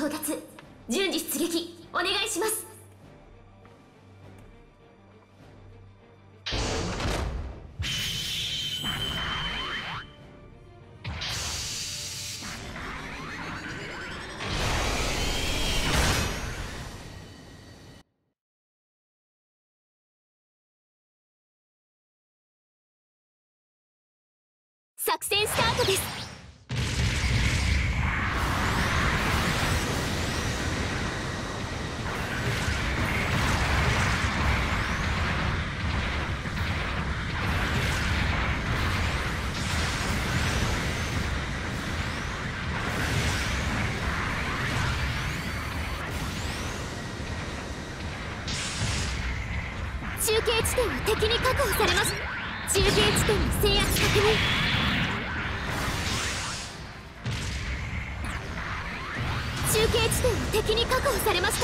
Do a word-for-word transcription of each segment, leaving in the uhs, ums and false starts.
到達。順次出撃お願いします。作戦スタートです。中継地点は敵に確保されます。中継地点の制圧確認。中継地点は敵に確保されました。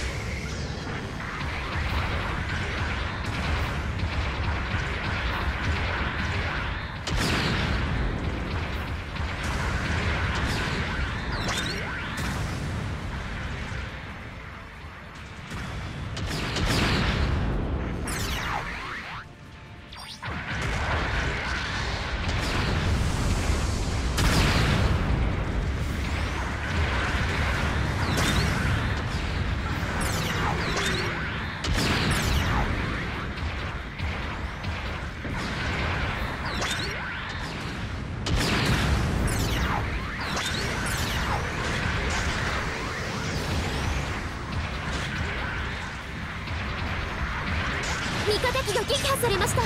味方機が撃破されました。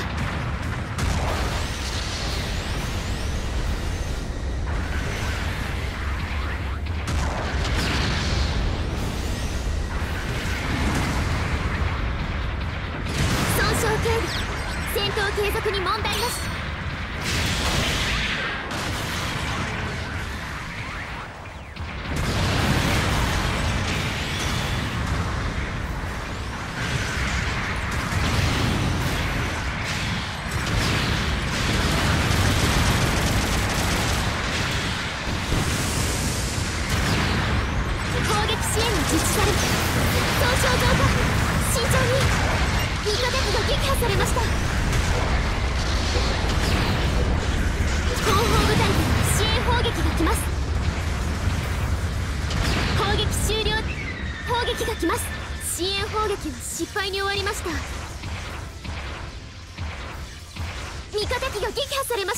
損傷軽微。戦闘継続に問題なし。実施され、損傷増加。慎重に。味方機が撃破されました。後方部隊から支援砲撃が来ます。砲撃終了。砲撃が来ます。支援砲撃は失敗に終わりました。味方機が撃破されました。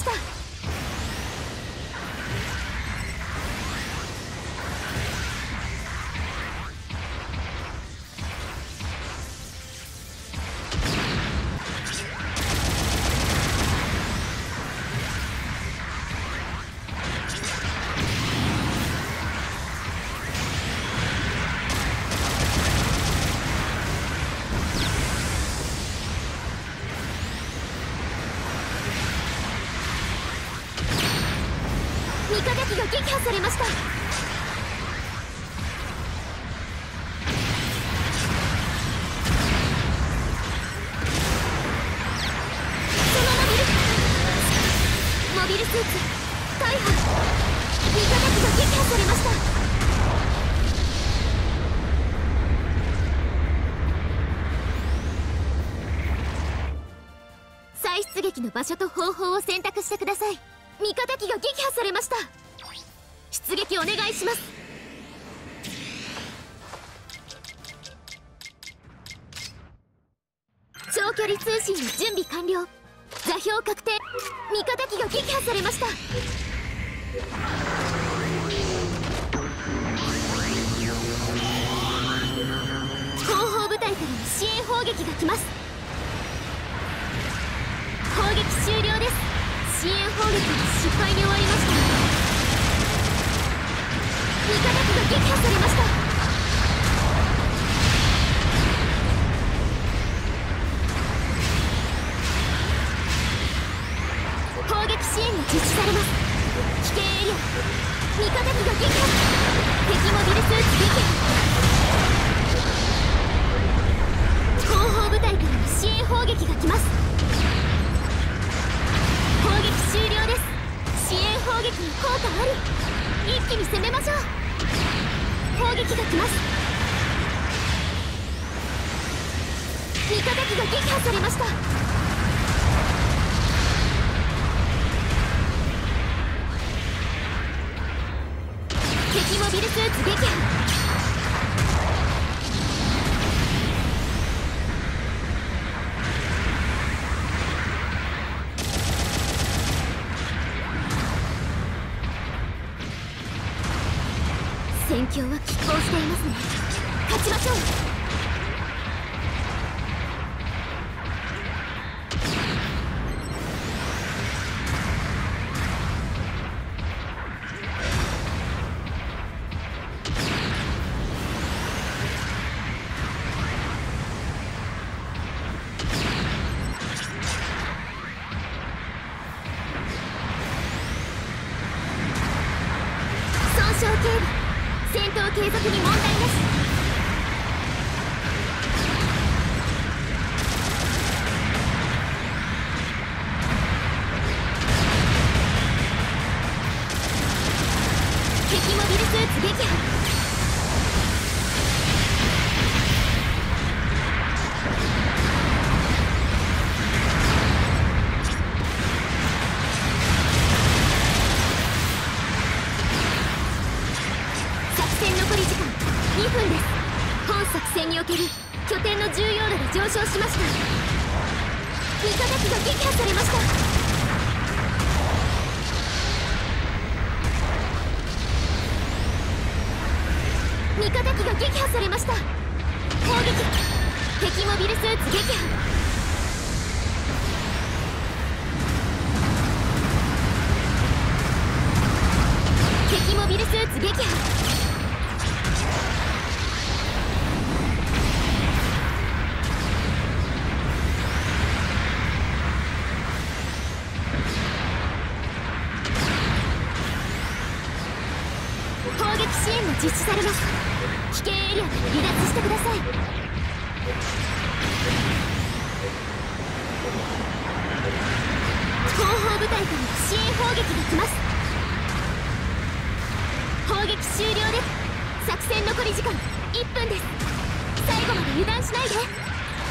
味方機が撃破されました。そのモビルモビルスーツ大破。味方機が撃破されました。再出撃の場所と方法を選択してください。味方機が撃破されました。出撃お願いします。長距離通信の準備完了。座標確定。味方機が撃破されました。後方部隊からの支援砲撃が来ます。砲撃終了です。支援砲撃は失敗に終わりました。味方機が撃破されました。砲撃支援が実施されます。危険エリア。味方機が撃破。敵モビルスーツ撃破。後方部隊からの支援砲撃が来ます。砲撃終了です。支援砲撃の効果あり。一気に攻めましょう。砲撃が来ます。味方機が撃破されました。敵モビルスーツ撃破。戦況は拮抗していますね。勝ちましょう。損傷警備、戦闘継続に問題なし。敵モビルスーツ撃破。残り時間にふんです。本作戦における拠点の重要度が上昇しました。味方機が撃破されました。味方機が撃破されました。砲撃。敵モビルスーツ撃破。敵モビルスーツ撃破。砲撃支援が実施されます。危険エリアから離脱してください。後方部隊から支援砲撃が来ます。砲撃終了です。作戦残り時間いっぷんです。最後まで油断しないで。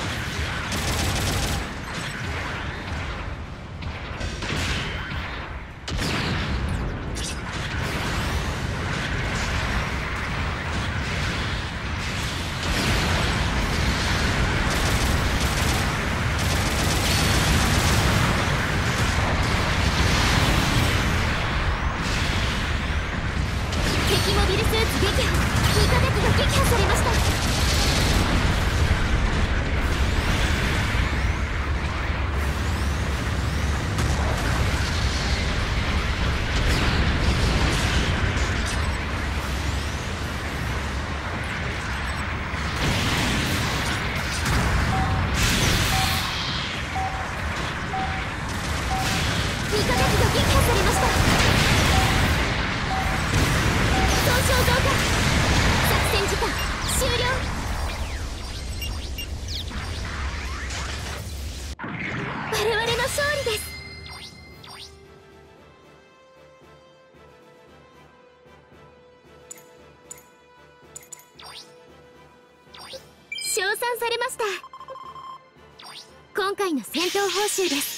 敵モビルスーツ撃破。味方機が撃破されました。味方機が撃破されました。損傷増加。作戦時間終了。我々の勝利です。称賛されました。今回の戦闘報酬です。